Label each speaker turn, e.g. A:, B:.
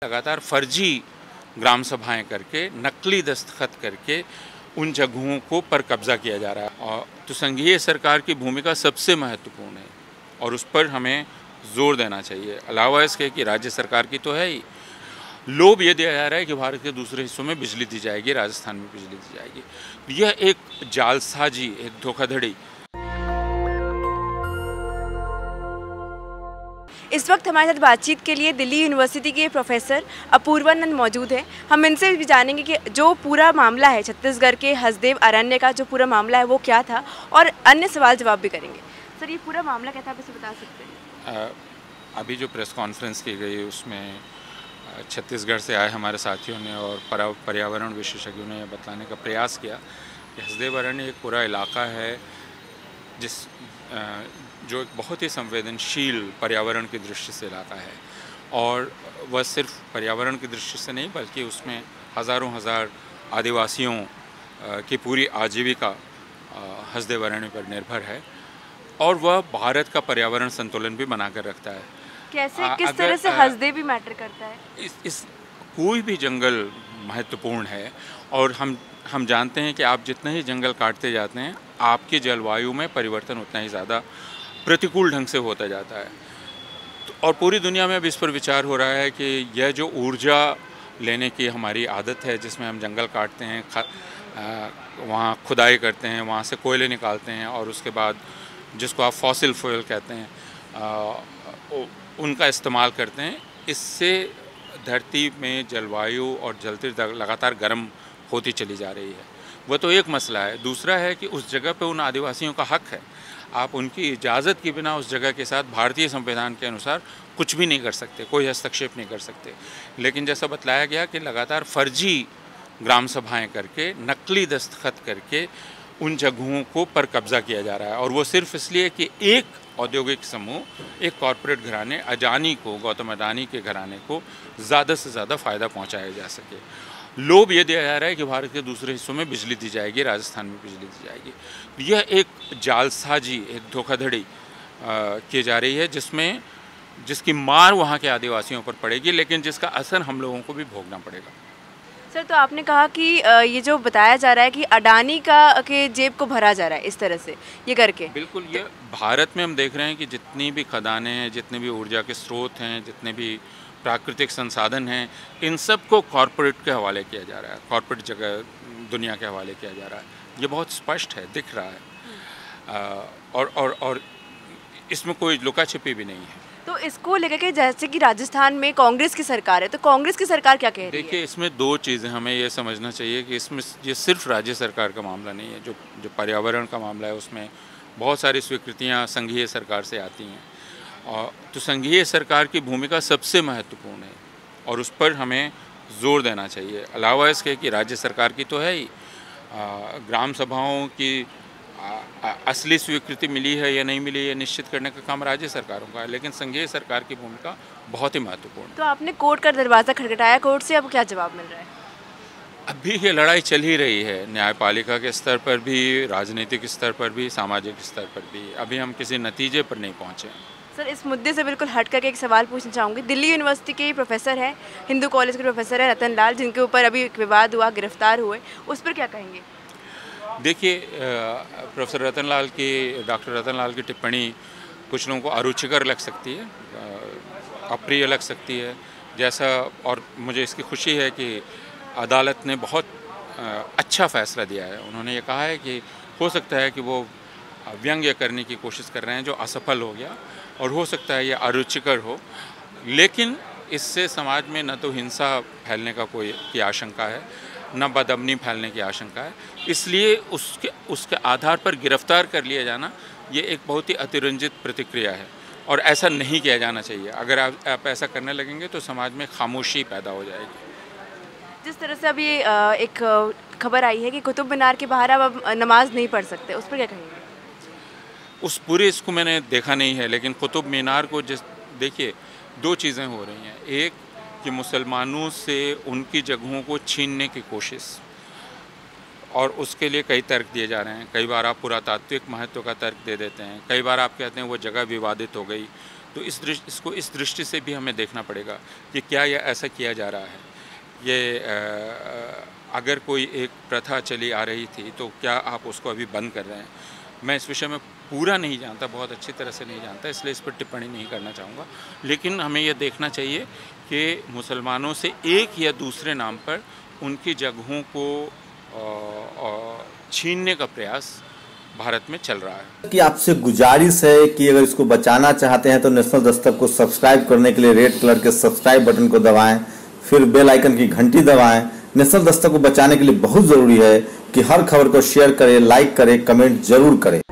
A: लगातार फर्जी ग्राम सभाएं करके, नकली दस्तखत करके उन जगहों को पर कब्जा किया जा रहा है। और तो संघीय सरकार की भूमिका सबसे महत्वपूर्ण है और उस पर हमें जोर देना चाहिए। अलावा इसके कि राज्य सरकार की तो है ही, लोभ ये दिया जा रहा है कि भारत के दूसरे हिस्सों में बिजली दी जाएगी, राजस्थान में बिजली दी जाएगी। यह एक जालसाजी, एक धोखाधड़ी।
B: इस वक्त हमारे साथ बातचीत के लिए दिल्ली यूनिवर्सिटी के प्रोफेसर अपूर्वानंद मौजूद हैं। हम इनसे भी जानेंगे कि जो पूरा मामला है छत्तीसगढ़ के हसदेव अरण्य का, जो पूरा मामला है वो क्या था, और अन्य सवाल जवाब भी करेंगे। सर, ये पूरा मामला क्या था, आप इसे बता सकते हैं?
A: अभी जो प्रेस कॉन्फ्रेंस की गई उसमें छत्तीसगढ़ से आए हमारे साथियों ने और पर्यावरण विशेषज्ञों ने बतलाने का प्रयास किया कि हसदेव अरण्य एक पूरा इलाका है जो एक बहुत ही संवेदनशील पर्यावरण की दृष्टि से इलाका है। और वह सिर्फ पर्यावरण की दृष्टि से नहीं, बल्कि उसमें हज़ारों हज़ार आदिवासियों की पूरी आजीविका हसदेव अरण्य पर निर्भर है और वह भारत का पर्यावरण संतुलन भी बनाकर रखता है।
B: कैसे, किस तरह से हसदेव भी मैटर करता है?
A: इस कोई भी जंगल महत्वपूर्ण है और हम जानते हैं कि आप जितने ही जंगल काटते जाते हैं, आपकी जलवायु में परिवर्तन उतना ही ज़्यादा प्रतिकूल ढंग से होता जाता है। और पूरी दुनिया में अब इस पर विचार हो रहा है कि यह जो ऊर्जा लेने की हमारी आदत है, जिसमें हम जंगल काटते हैं, वहाँ खुदाई करते हैं, वहाँ से कोयले निकालते हैं और उसके बाद जिसको आप फॉसिल फ्यूल कहते हैं उनका इस्तेमाल करते हैं, इससे धरती में जलवायु और जलती लगातार गर्म होती चली जा रही है। वह तो एक मसला है। दूसरा है कि उस जगह पे उन आदिवासियों का हक है, आप उनकी इजाज़त के बिना उस जगह के साथ भारतीय संविधान के अनुसार कुछ भी नहीं कर सकते, कोई हस्तक्षेप नहीं कर सकते। लेकिन जैसा बतलाया गया कि लगातार फर्जी ग्राम सभाएं करके, नकली दस्तखत करके उन जगहों को पर कब्जा किया जा रहा है। और वो सिर्फ इसलिए कि एक औद्योगिक समूह, एक कॉरपोरेट घराने अडानी को, गौतम अडानी के घराने को ज़्यादा से ज़्यादा फ़ायदा पहुंचाया जा सके। लोभ ये दिया जा रहा है कि भारत के दूसरे हिस्सों में बिजली दी जाएगी, राजस्थान में बिजली दी जाएगी। यह एक जालसाजी, एक धोखाधड़ी की जा रही है जिसकी मार वहाँ के आदिवासियों पर पड़ेगी, लेकिन जिसका असर हम लोगों को भी भोगना पड़ेगा।
B: सर, तो आपने कहा कि ये जो बताया जा रहा है कि अडानी के जेब को भरा जा रहा है इस तरह से ये करके।
A: बिल्कुल, ये भारत में हम देख रहे हैं कि जितनी भी खदानें हैं, जितने भी ऊर्जा के स्रोत हैं, जितने भी प्राकृतिक संसाधन हैं, इन सब को कॉरपोरेट के हवाले किया जा रहा है, कॉरपोरेट जगह दुनिया के हवाले किया जा रहा है। ये बहुत स्पष्ट है, दिख रहा है। और इसमें कोई लुका छिपी भी नहीं है।
B: तो इसको लेकर के, जैसे कि राजस्थान में कांग्रेस की सरकार है, तो कांग्रेस की सरकार क्या कह रही है?
A: देखिए, इसमें दो चीज़ें हमें ये समझना चाहिए कि इसमें ये सिर्फ राज्य सरकार का मामला नहीं है। जो पर्यावरण का मामला है उसमें बहुत सारी स्वीकृतियाँ संघीय सरकार से आती हैं और तो संघीय सरकार की भूमिका सबसे महत्वपूर्ण है और उस पर हमें जोर देना चाहिए। अलावा इसके कि राज्य सरकार की तो है ही, ग्राम सभाओं की असली स्वीकृति मिली है या नहीं मिली, ये निश्चित करने का काम राज्य सरकारों का है, लेकिन संघीय सरकार की भूमिका बहुत ही महत्वपूर्ण है।
B: तो आपने कोर्ट का दरवाज़ा खटखटाया, कोर्ट से अब क्या जवाब मिल रहा है?
A: अभी ये लड़ाई चल ही रही है, न्यायपालिका के स्तर पर भी, राजनीतिक स्तर पर भी, सामाजिक स्तर पर भी। अभी हम किसी नतीजे पर नहीं पहुँचे।
B: सर, इस मुद्दे से बिल्कुल हट करके एक सवाल पूछना चाहूँगी। दिल्ली यूनिवर्सिटी के प्रोफेसर हैं, हिंदू कॉलेज के प्रोफेसर हैं रतन लाल, जिनके ऊपर अभी एक विवाद हुआ, गिरफ्तार हुए, उस पर क्या कहेंगे?
A: देखिए, प्रोफेसर डॉक्टर रतन लाल की टिप्पणी कुछ लोगों को अरुचिकर लग सकती है, अप्रिय लग सकती है जैसा, और मुझे इसकी खुशी है कि अदालत ने बहुत अच्छा फैसला दिया है। उन्होंने ये कहा है कि हो सकता है कि वो व्यंग्य करने की कोशिश कर रहे हैं जो असफल हो गया, और हो सकता है ये अरुचिकर हो, लेकिन इससे समाज में न तो हिंसा फैलने की आशंका है, न बदअमनी फैलने की आशंका है। इसलिए उसके आधार पर गिरफ्तार कर लिया जाना ये एक बहुत ही अतिरंजित प्रतिक्रिया है और ऐसा नहीं किया जाना चाहिए। अगर आप ऐसा करने लगेंगे तो समाज में खामोशी पैदा हो जाएगी।
B: जिस तरह से अभी एक खबर आई है कि कुतुब मीनार के बाहर अब नमाज नहीं पढ़ सकते, उस पर क्या कहेंगे?
A: उस पूरे इसको मैंने देखा नहीं है, लेकिन कुतुब मीनार को देखिए, दो चीज़ें हो रही हैं। एक कि मुसलमानों से उनकी जगहों को छीनने की कोशिश, और उसके लिए कई तर्क दिए जा रहे हैं। कई बार आप पुरातात्विक महत्व का तर्क दे देते हैं, कई बार आप कहते हैं वो जगह विवादित हो गई, तो इसको इस दृष्टि से भी हमें देखना पड़ेगा कि क्या यह ऐसा किया जा रहा है। ये अगर कोई एक प्रथा चली आ रही थी तो क्या आप उसको अभी बंद कर रहे हैं? मैं इस विषय में पूरा नहीं जानता, बहुत अच्छी तरह से नहीं जानता, इसलिए इस पर टिप्पणी नहीं करना चाहूँगा। लेकिन हमें यह देखना चाहिए कि मुसलमानों से एक या दूसरे नाम पर उनकी जगहों को छीनने का प्रयास भारत में चल रहा है।
C: कि आपसे गुजारिश है कि अगर इसको बचाना चाहते हैं तो नेशनल दस्तक को सब्सक्राइब करने के लिए रेड कलर के सब्सक्राइब बटन को दबाएं, फिर बेल आइकन की घंटी दबाएं। नेशनल दस्तक को बचाने के लिए बहुत ज़रूरी है कि हर खबर को शेयर करें, लाइक करें, कमेंट जरूर करें।